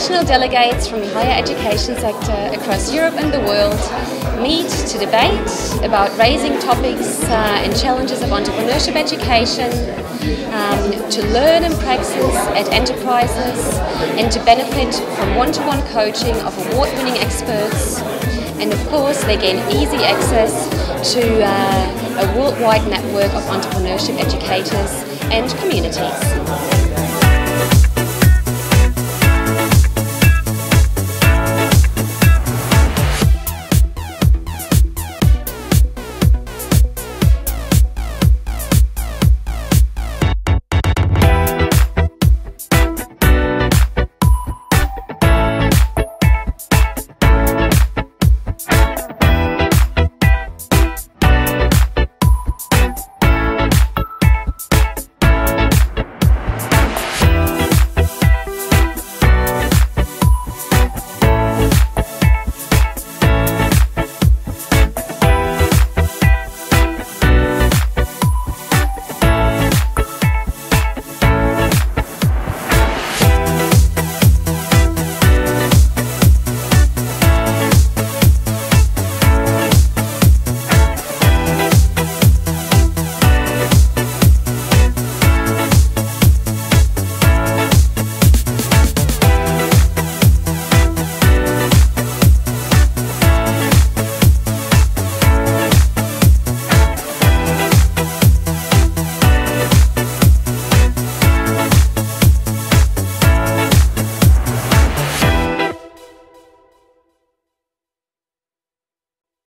international delegates from the higher education sector across Europe and the world meet to debate about raising topics and challenges of entrepreneurship education, to learn and practice at enterprises, and to benefit from one-to-one coaching of award-winning experts. And of course, they gain easy access to a worldwide network of entrepreneurship educators and communities.